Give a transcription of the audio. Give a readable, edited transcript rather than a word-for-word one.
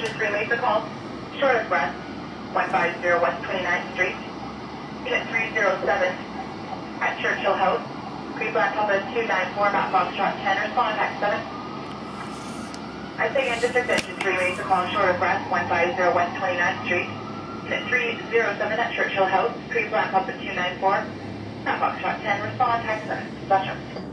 Engine 3 Mesa call. Short of breath. 150 West 29th Street. Unit 307 at Churchill House. Pre-Black Papa 294, Mount Foxtrot 10, respond back 7. I say again, District Engine 3 Mesa call. Short of breath. 150 West 29th Street. Unit 307 at Churchill House. Pre-Black Papa 294, Mount Foxtrot 10, respond back 7. Gotcha.